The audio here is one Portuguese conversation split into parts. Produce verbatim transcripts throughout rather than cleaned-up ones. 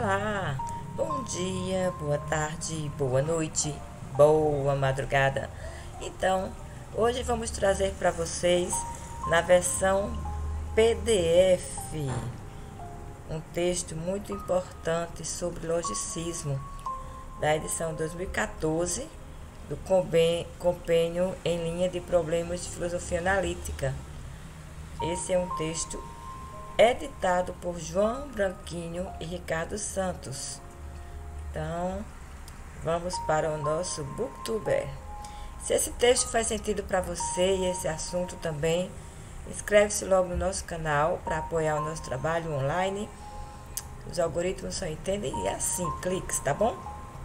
Olá, bom dia, boa tarde, boa noite, boa madrugada. Então, hoje vamos trazer para vocês, na versão P D F, um texto muito importante sobre logicismo, da edição dois mil e quatorze, do Compêndio em Linha de Problemas de Filosofia Analítica. Esse é um texto editado por João Branquinho e Ricardo Santos. Então, vamos para o nosso Booktuber. Se esse texto faz sentido para você e esse assunto também, inscreve-se logo no nosso canal para apoiar o nosso trabalho online. Os algoritmos só entendem e assim, cliques, tá bom?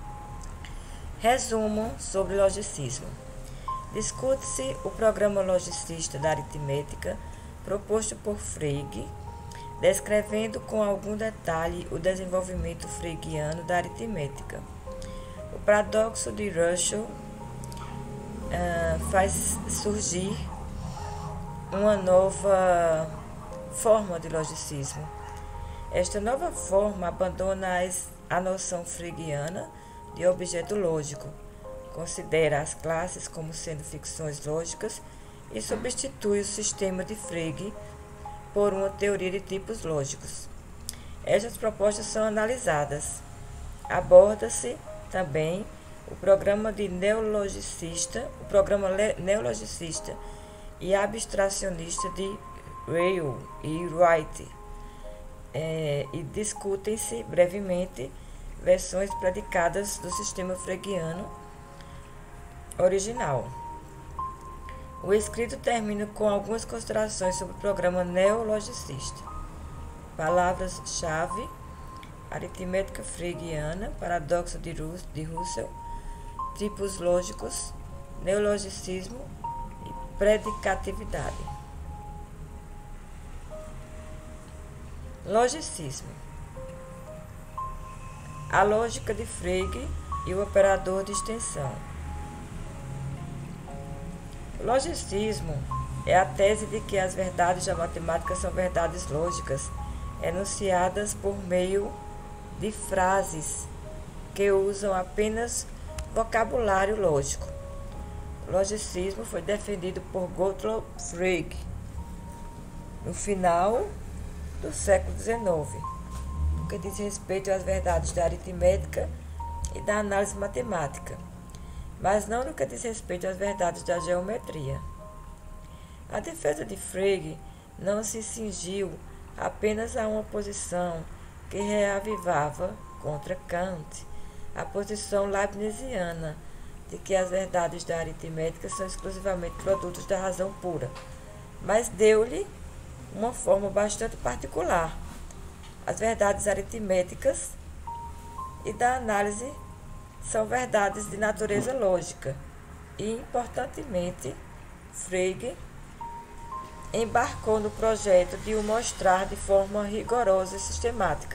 Resumo sobre logicismo. Discute-se o programa logicista da aritmética proposto por Frege, descrevendo com algum detalhe o desenvolvimento fregiano da aritmética. O paradoxo de Russell uh, faz surgir uma nova forma de logicismo. Esta nova forma abandona as, a noção fregiana de objeto lógico, considera as classes como sendo ficções lógicas e substitui o sistema de Frege por uma teoria de tipos lógicos. Estas propostas são analisadas. Aborda-se também o programa de neologicista, o programa neologicista e abstracionista de Ryle e Wright, é, e discutem-se brevemente versões predicadas do sistema fregiano original. O escrito termina com algumas considerações sobre o programa neologicista. Palavras-chave: aritmética fregiana, paradoxo de Russell, tipos lógicos, neologicismo e predicatividade. Logicismo: a lógica de Frege e o operador de extensão. O logicismo é a tese de que as verdades da matemática são verdades lógicas, enunciadas por meio de frases que usam apenas vocabulário lógico. O logicismo foi defendido por Gottlob Frege no final do século dezenove, no que diz respeito às verdades da aritmética e da análise matemática, mas não no que diz respeito às verdades da geometria. A defesa de Frege não se cingiu apenas a uma posição que reavivava contra Kant a posição leibniziana de que as verdades da aritmética são exclusivamente produtos da razão pura, mas deu-lhe uma forma bastante particular. As verdades aritméticas e da análise são verdades de natureza lógica e, importantemente, Frege embarcou no projeto de o mostrar de forma rigorosa e sistemática.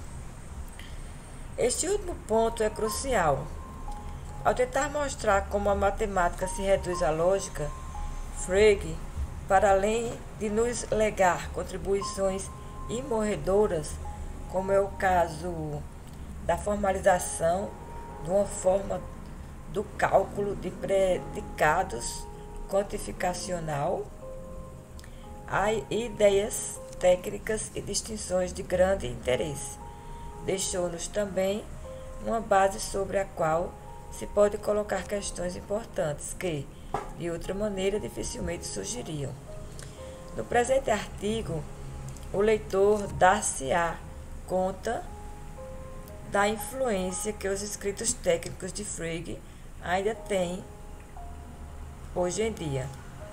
Este último ponto é crucial. Ao tentar mostrar como a matemática se reduz à lógica, Frege, para além de nos legar contribuições imorredoras, como é o caso da formalização de uma forma do cálculo de predicados quantificacional, há ideias técnicas e distinções de grande interesse. Deixou-nos também uma base sobre a qual se pode colocar questões importantes que, de outra maneira, dificilmente surgiriam. No presente artigo, o leitor dar-se-á conta da influência que os escritos técnicos de Frege ainda têm hoje em dia.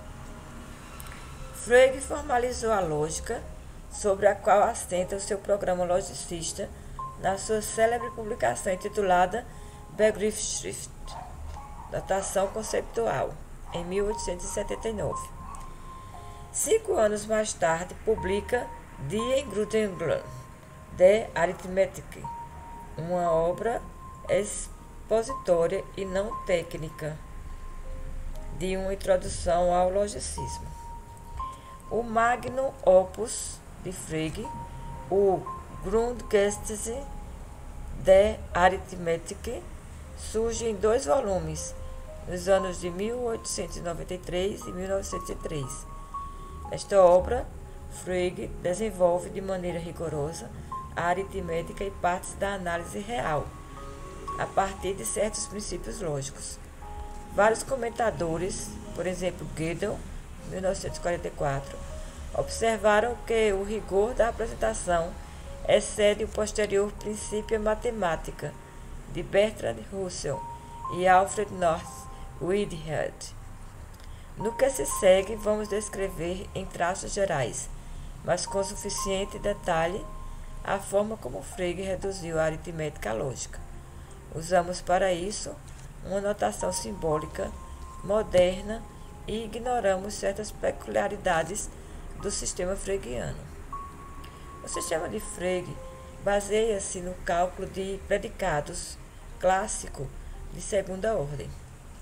Frege formalizou a lógica sobre a qual assenta o seu programa logicista na sua célebre publicação intitulada Begriffsschrift, Notação Conceitual, em mil oitocentos e setenta e nove. Cinco anos mais tarde, publica Die Grundlagen der Arithmetik, uma obra expositória e não técnica de uma introdução ao logicismo. O magnum opus de Frege, o Grundgesetze der Arithmetik surge em dois volumes, nos anos de mil oitocentos e noventa e três e mil novecentos e três. Nesta obra, Frege desenvolve de maneira rigorosa a aritmética e partes da análise real, a partir de certos princípios lógicos. Vários comentadores, por exemplo, Gödel, mil novecentos e quarenta e quatro, observaram que o rigor da apresentação excede o posterior princípio matemática de Bertrand Russell e Alfred North Whitehead. No que se segue, vamos descrever em traços gerais, mas com suficiente detalhe, a forma como Frege reduziu a aritmética lógica. Usamos para isso uma notação simbólica moderna e ignoramos certas peculiaridades do sistema fregiano. O sistema de Frege baseia-se no cálculo de predicados clássico de segunda ordem.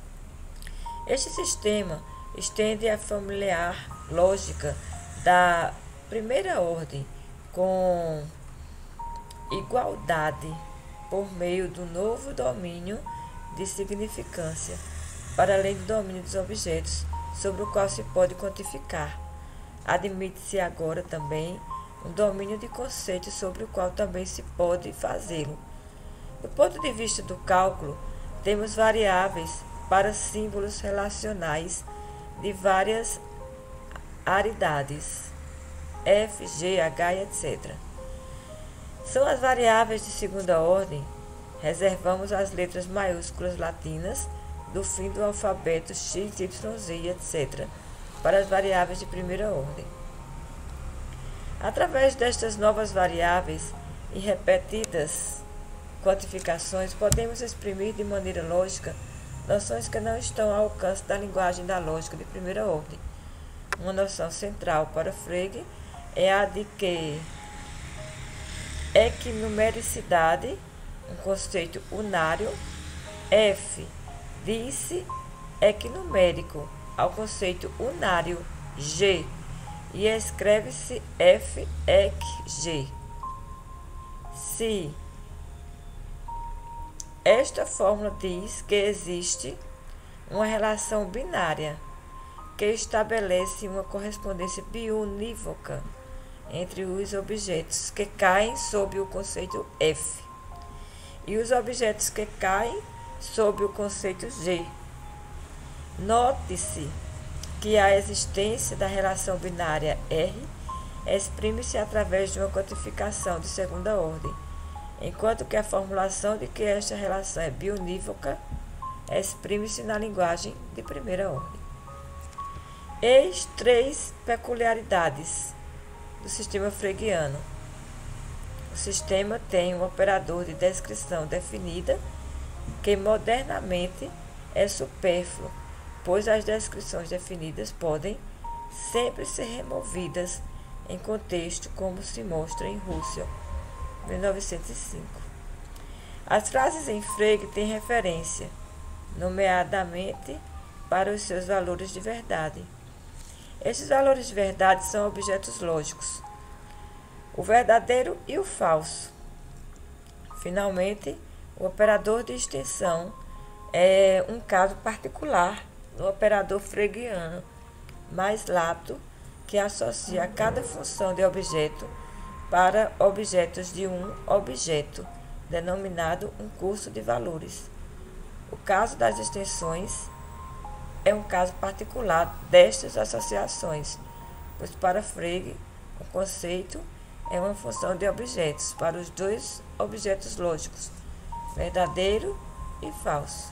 Este sistema estende a familiar lógica da primeira ordem com igualdade por meio do novo domínio de significância, para além do domínio dos objetos, sobre o qual se pode quantificar. Admite-se agora também um domínio de conceitos sobre o qual também se pode fazê-lo. Do ponto de vista do cálculo, temos variáveis para símbolos relacionais de várias aridades, F, G, H, etcétera. São as variáveis de segunda ordem. Reservamos as letras maiúsculas latinas do fim do alfabeto X, Y, Z, etcétera para as variáveis de primeira ordem. Através destas novas variáveis e repetidas quantificações, podemos exprimir de maneira lógica noções que não estão ao alcance da linguagem da lógica de primeira ordem. Uma noção central para Frege é a de que equinumericidade, um conceito unário, F diz-se equinumérico ao conceito unário G e escreve-se F ec G. Se esta fórmula diz que existe uma relação binária que estabelece uma correspondência biunívoca entre os objetos que caem sob o conceito F e os objetos que caem sob o conceito G. Note-se que a existência da relação binária R exprime-se através de uma quantificação de segunda ordem, enquanto que a formulação de que esta relação é biunívoca exprime-se na linguagem de primeira ordem. Eis três peculiaridades do sistema fregiano. O sistema tem um operador de descrição definida que modernamente é supérfluo, pois as descrições definidas podem sempre ser removidas em contexto, como se mostra em Russell, mil novecentos e cinco. As frases em Frege têm referência, nomeadamente, para os seus valores de verdade. Estes valores de verdade são objetos lógicos, o verdadeiro e o falso. Finalmente, o operador de extensão é um caso particular do operador fregiano mais lato, que associa cada função de objeto para objetos de um objeto, denominado um curso de valores. O caso das extensões é um caso particular destas associações, pois para Frege o conceito é uma função de objetos para os dois objetos lógicos, verdadeiro e falso.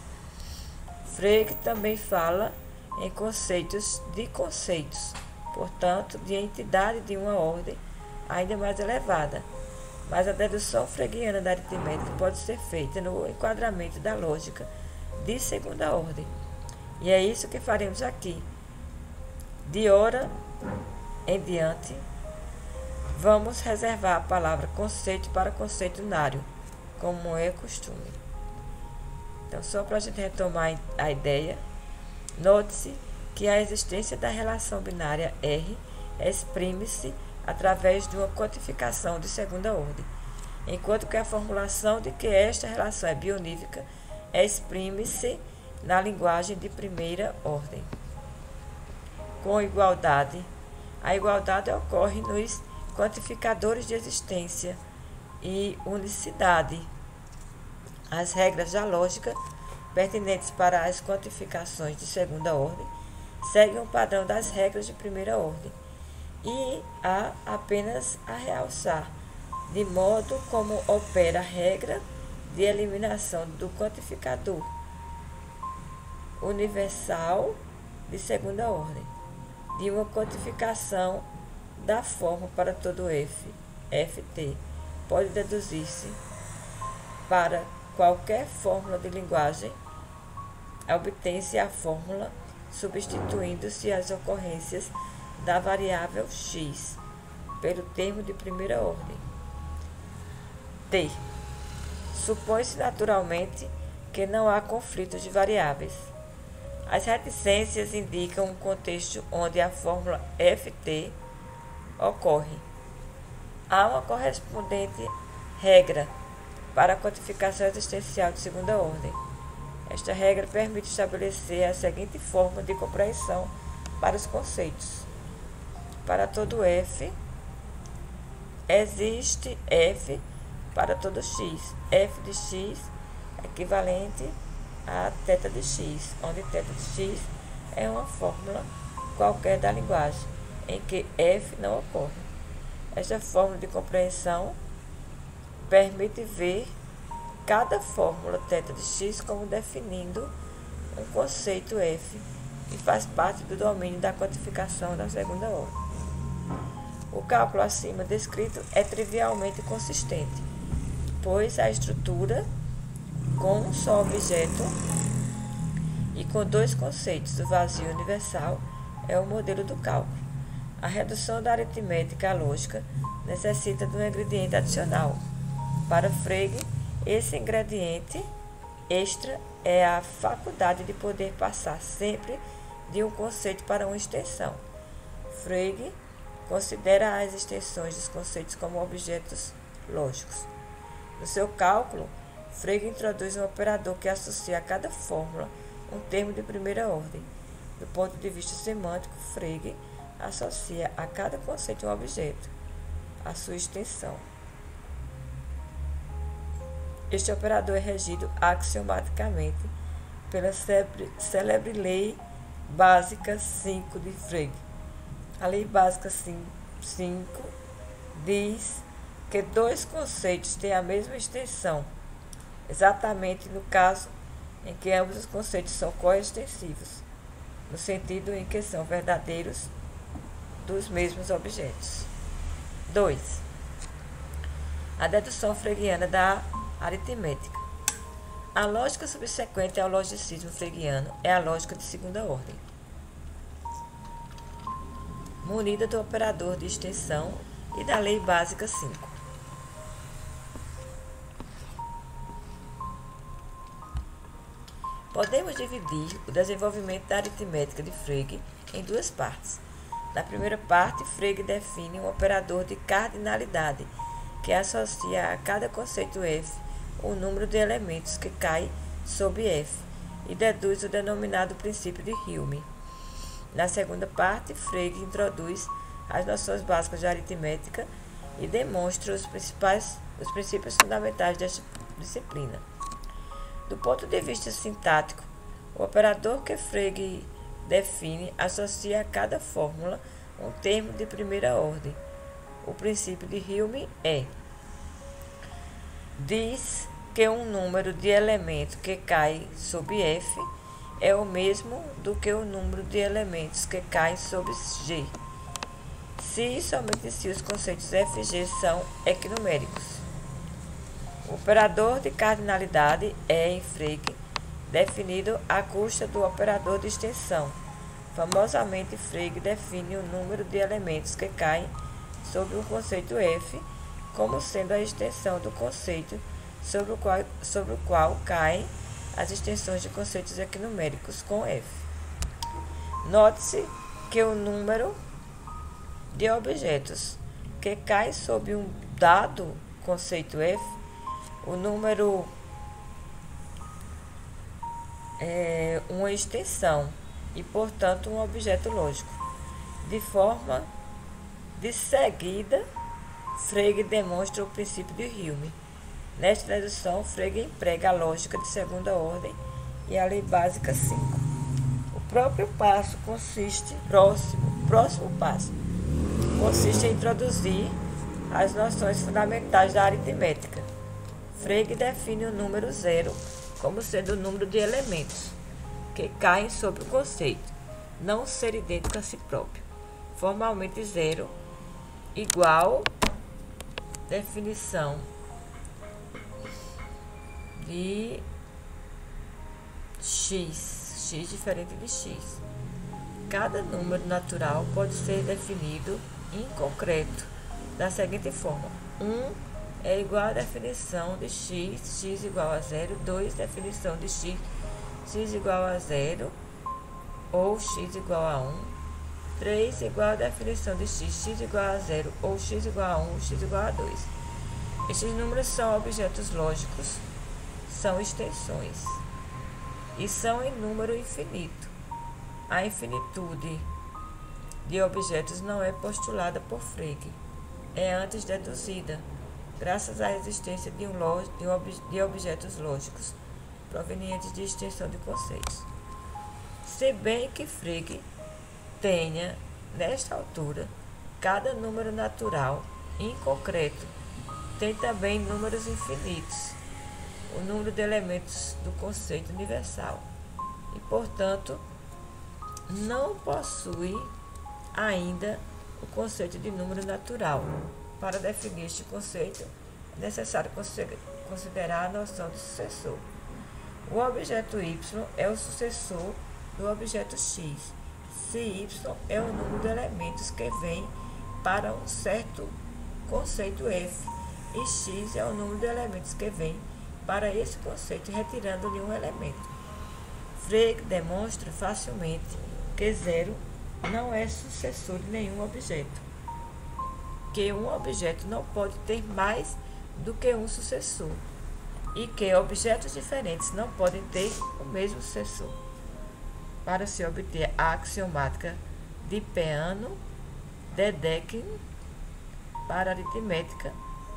Frege também fala em conceitos de conceitos, portanto, de entidade de uma ordem ainda mais elevada, mas a dedução fregiana da aritmética pode ser feita no enquadramento da lógica de segunda ordem. E é isso que faremos aqui. De ora em diante, vamos reservar a palavra conceito para conceito unário, como é costume. Então, só para a gente retomar a ideia, note-se que a existência da relação binária R exprime-se através de uma quantificação de segunda ordem, enquanto que a formulação de que esta relação é bionífica exprime-se na linguagem de primeira ordem. Com igualdade, a igualdade ocorre nos quantificadores de existência e unicidade. As regras da lógica pertinentes para as quantificações de segunda ordem seguem o padrão das regras de primeira ordem, e há apenas a realçar de modo como opera a regra de eliminação do quantificador universal de segunda ordem, de uma quantificação da forma para todo f, ft, pode deduzir-se para qualquer fórmula de linguagem, obtém-se a fórmula substituindo-se as ocorrências da variável x pelo termo de primeira ordem. T. Supõe-se naturalmente que não há conflitos de variáveis. As reticências indicam um contexto onde a fórmula ft ocorre. Há uma correspondente regra para a quantificação existencial de segunda ordem. Esta regra permite estabelecer a seguinte forma de compreensão para os conceitos. Para todo f, existe f para todo x. F de x é equivalente a θ de x, onde θ de x é uma fórmula qualquer da linguagem, em que f não ocorre. Esta fórmula de compreensão permite ver cada fórmula θ de x como definindo um conceito f e faz parte do domínio da quantificação da segunda ordem. O cálculo acima descrito é trivialmente consistente, pois a estrutura com um só objeto e com dois conceitos do vazio universal é o modelo do cálculo. A redução da aritmética à lógica necessita de um ingrediente adicional. Para Frege, esse ingrediente extra é a faculdade de poder passar sempre de um conceito para uma extensão. Frege considera as extensões dos conceitos como objetos lógicos. No seu cálculo, Frege introduz um operador que associa a cada fórmula um termo de primeira ordem. Do ponto de vista semântico, Frege associa a cada conceito um objeto, a sua extensão. Este operador é regido axiomaticamente pela célebre Lei Básica cinco de Frege. A Lei Básica cinco diz que dois conceitos têm a mesma extensão, exatamente no caso em que ambos os conceitos são coextensivos, no sentido em que são verdadeiros dos mesmos objetos. dois. A dedução freguiana da aritmética. A lógica subsequente ao logicismo freguiano é a lógica de segunda ordem, munida do operador de extensão e da Lei Básica cinco. Podemos dividir o desenvolvimento da aritmética de Frege em duas partes. Na primeira parte, Frege define um operador de cardinalidade que associa a cada conceito f o número de elementos que cai sob f e deduz o denominado princípio de Hume. Na segunda parte, Frege introduz as noções básicas de aritmética e demonstra os, principais, os princípios fundamentais desta disciplina. Do ponto de vista sintático, o operador que Frege define associa a cada fórmula um termo de primeira ordem. O princípio de Hume é: diz que um número de elementos que cai sob f é o mesmo do que o número de elementos que caem sob g, se e somente se os conceitos f e g são equinuméricos. O operador de cardinalidade é, em Frege, definido à custa do operador de extensão. Famosamente, Frege define o número de elementos que caem sob o conceito f como sendo a extensão do conceito sobre o qual, sobre o qual caem as extensões de conceitos equinuméricos com f. Note-se que o número de objetos que cai sob um dado conceito F, o número é uma extensão e, portanto, um objeto lógico. De forma de seguida, Frege demonstra o princípio de Hume. Nesta tradução, Frege emprega a lógica de segunda ordem e a lei básica cinco. O próprio passo consiste, próximo, próximo passo, consiste em introduzir as noções fundamentais da aritmética. Frege define o número zero como sendo o número de elementos que caem sob o conceito não ser idêntico a si próprio. Formalmente, zero igual definição de x, x diferente de x. Cada número natural pode ser definido em concreto da seguinte forma: um é igual à definição de x, x igual a zero, dois definição de x, x igual a zero ou x igual a um, três igual à definição de x, x igual a zero ou x igual a um, x igual a dois. Estes números são objetos lógicos, são extensões e são em número infinito. A infinitude de objetos não é postulada por Frege, é antes deduzida, graças à existência de, um log, de, ob, de objetos lógicos provenientes de extensão de conceitos. Se bem que Frege tenha, nesta altura, cada número natural, em concreto, tem também números infinitos, o número de elementos do conceito universal, e, portanto, não possui ainda o conceito de número natural. Para definir este conceito, é necessário considerar a noção de sucessor. O objeto y é o sucessor do objeto x, se y é o número de elementos que vem para um certo conceito f, e x é o número de elementos que vem para esse conceito, retirando-lhe um elemento. Frege demonstra facilmente que zero não é sucessor de nenhum objeto, que um objeto não pode ter mais do que um sucessor, e que objetos diferentes não podem ter o mesmo sucessor. Para se obter a axiomática de Peano-Dedekind para a aritmética,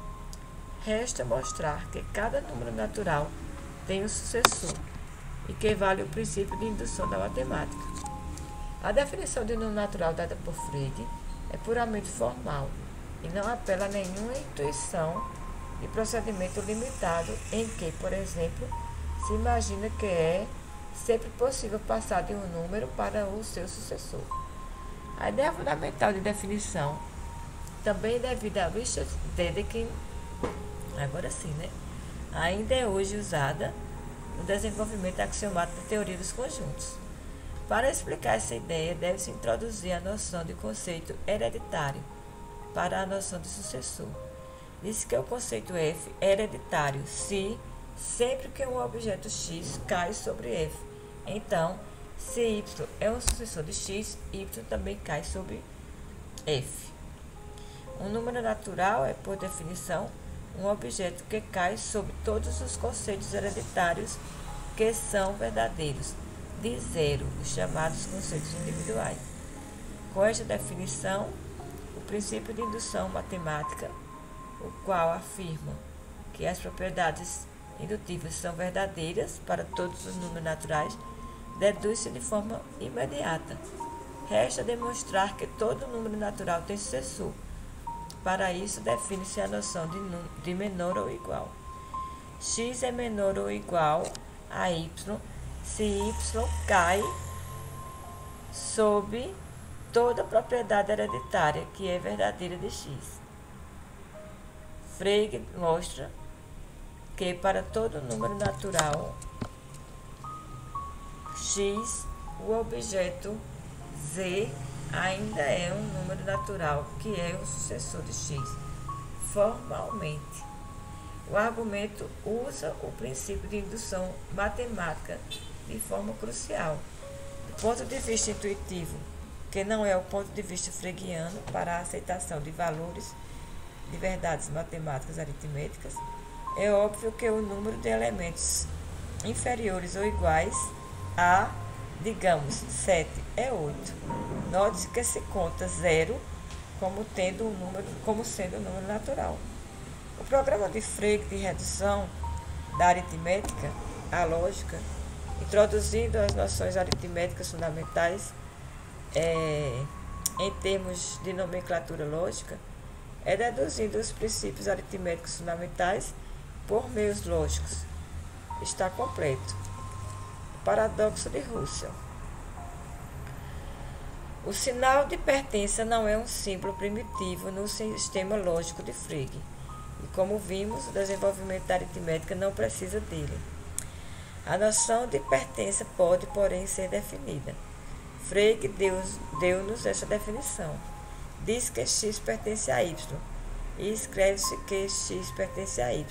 resta mostrar que cada número natural tem um sucessor e que vale o princípio de indução da matemática. A definição de número natural dada por Frege é puramente formal e não apela a nenhuma intuição de procedimento limitado em que, por exemplo, se imagina que é sempre possível passar de um número para o seu sucessor. A ideia fundamental de definição, também devida a Richard Dedekind, agora sim, né? ainda é hoje usada no desenvolvimento axiomático da teoria dos conjuntos. Para explicar essa ideia, deve-se introduzir a noção de conceito hereditário para a noção de sucessor. Diz que o conceito F é hereditário se, sempre que um objeto X cai sobre F. Então, se Y é um sucessor de X, Y também cai sobre F. Um número natural é, por definição, um objeto que cai sobre todos os conceitos hereditários que são verdadeiros, de zero, os chamados conceitos individuais. Com esta definição, o princípio de indução matemática, o qual afirma que as propriedades indutivas são verdadeiras para todos os números naturais, deduz-se de forma imediata. Resta demonstrar que todo número natural tem sucessor. Para isso, define-se a noção de, de menor ou igual. X é menor ou igual a Y se Y cai sob toda propriedade hereditária que é verdadeira de X. Frege mostra que para todo número natural X, o objeto Z ainda é um número natural que é o sucessor de X, formalmente. O argumento usa o princípio de indução matemática de forma crucial. Do ponto de vista intuitivo, que não é o ponto de vista fregiano para a aceitação de valores de verdades matemáticas aritméticas, é óbvio que o número de elementos inferiores ou iguais a, digamos, sete é oito. Note que se conta zero como, tendo um número, como sendo um número natural. O programa de Frege de redução da aritmética à lógica, introduzindo as noções aritméticas fundamentais é, em termos de nomenclatura lógica, é deduzindo os princípios aritméticos fundamentais por meios lógicos. Está completo. Paradoxo de Russell. O sinal de pertença não é um símbolo primitivo no sistema lógico de Frege, e como vimos, o desenvolvimento da aritmética não precisa dele. A noção de pertença pode, porém, ser definida. Frege deu-nos deu essa definição. Diz que x pertence a y, e escreve-se que x pertence a y,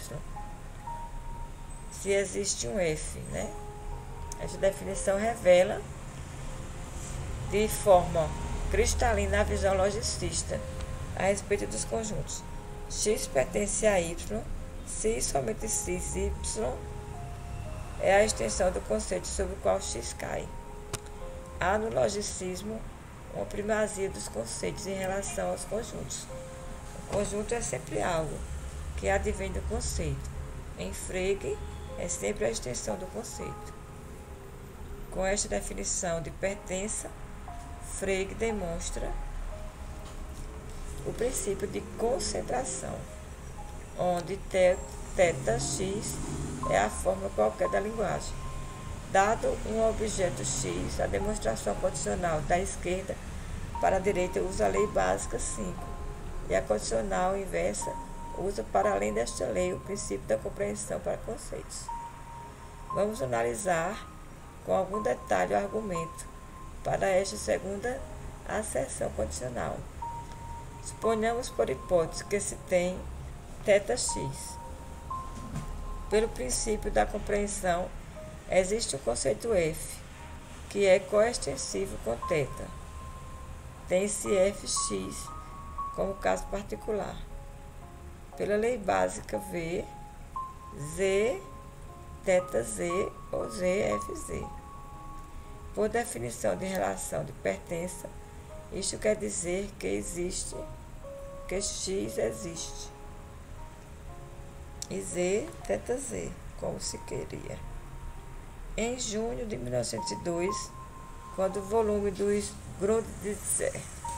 se existe um f, né? Essa definição revela de forma cristalina a visão logicista a respeito dos conjuntos. X pertence a y, se e somente se y é a extensão do conceito sobre o qual x cai. Há no logicismo uma primazia dos conceitos em relação aos conjuntos. O conjunto é sempre algo que advém do conceito. Em Frege, é sempre a extensão do conceito. Com esta definição de pertença, Frege demonstra o princípio de concentração, onde θx é a forma qualquer da linguagem. Dado um objeto x, a demonstração condicional da esquerda para a direita usa a lei básica cinco, e a condicional inversa usa, para além desta lei, o princípio da compreensão para conceitos. Vamos analisar com algum detalhe o argumento para esta segunda asserção condicional. Suponhamos por hipótese que se tem θx. Pelo princípio da compreensão, existe o conceito f, que é coextensivo com θ. Tem-se fx como caso particular. Pela lei básica V, z, θz ou zfz. Por definição de relação de pertença, isto quer dizer que existe, que x existe, e z, θz, como se queria. Em junho de mil novecentos e dois, quando o volume dos Grundrisse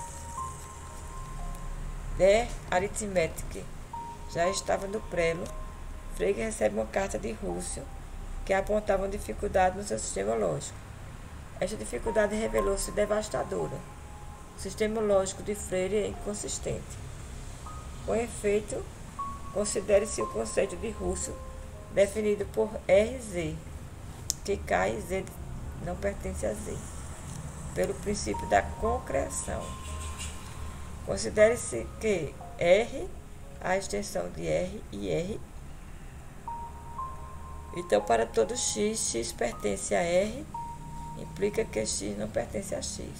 der Arithmetik já estava no prelo, Frege recebe uma carta de Russell que apontava uma dificuldade no seu sistema lógico. Esta dificuldade revelou-se devastadora. O sistema lógico de Frege é inconsistente. Com efeito, considere-se o conceito de Russell definido por R Z, que K e Z não pertence a Z, pelo princípio da concreção. Considere-se que R, a extensão de R e R. Então, para todo x, x pertence a R, implica que x não pertence a x.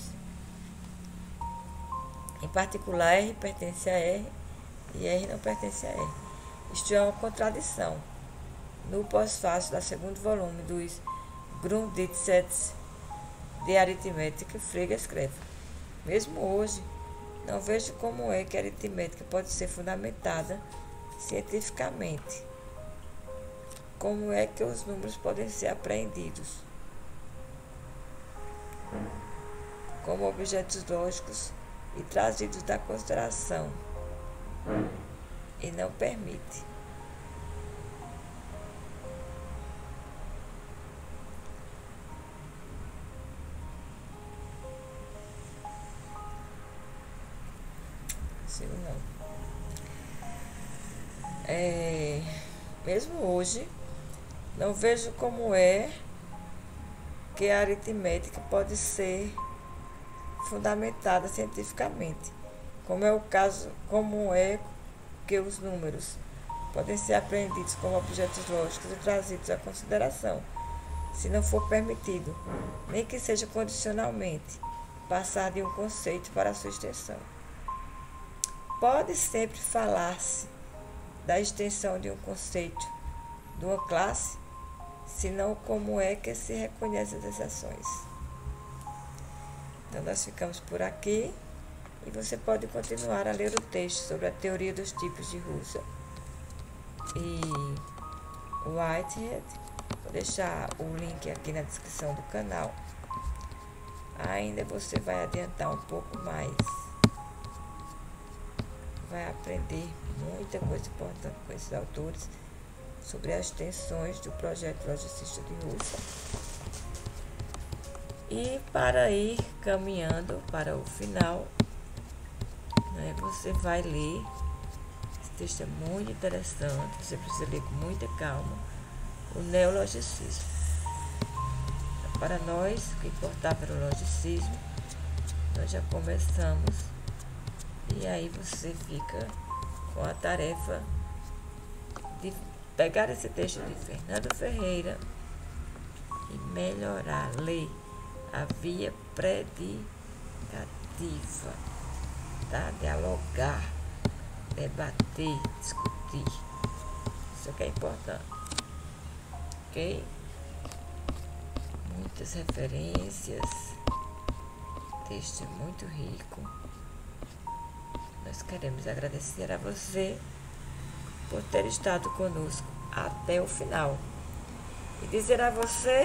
Em particular, R pertence a R e R não pertence a R. Isto é uma contradição. No pós-fácil do segundo volume dos Grundrisse de Arithmetik, Frege escreve: mesmo hoje, não vejo como é que a aritmética pode ser fundamentada cientificamente. Como é que os números podem ser apreendidos como objetos lógicos e trazidos da consideração, e não permite. Sigo não. É, mesmo hoje, não vejo como é que a aritmética pode ser fundamentada cientificamente, como é o caso, como é que os números podem ser apreendidos como objetos lógicos e trazidos à consideração, se não for permitido, nem que seja condicionalmente, passar de um conceito para a sua extensão. pode sempre falar-se da extensão de um conceito, de uma classe, senão como é que se reconhece as ações. Então, nós ficamos por aqui e você pode continuar a ler o texto sobre a teoria dos tipos de Russell e Whitehead. Vou deixar o link aqui na descrição do canal. Ainda você vai adiantar um pouco mais. Vai aprender muita coisa importante com esses autores sobre as tensões do projeto logicista de Russell. E para ir caminhando para o final, né, você vai ler. Esse texto é muito interessante, você precisa ler com muita calma. O neologicismo. Para nós, o que importava era o logicismo, nós já começamos. E aí você fica com a tarefa de pegar esse texto de Fernando Ferreira e melhorar, ler a via predicativa, tá? Dialogar, debater, discutir. Isso que é importante. Ok? Muitas referências. O texto é muito rico. Nós queremos agradecer a você por ter estado conosco até o final. E dizer a você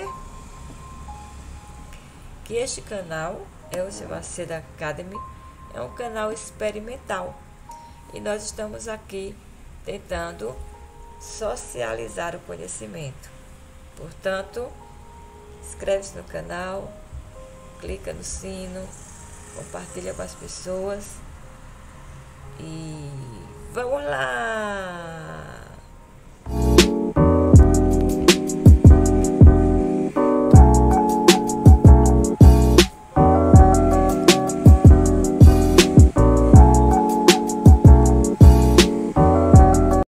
que este canal é o seu Macedo Academy, é um canal experimental. E nós estamos aqui tentando socializar o conhecimento. Portanto, inscreve-se no canal, clica no sino, compartilha com as pessoas e vamos lá!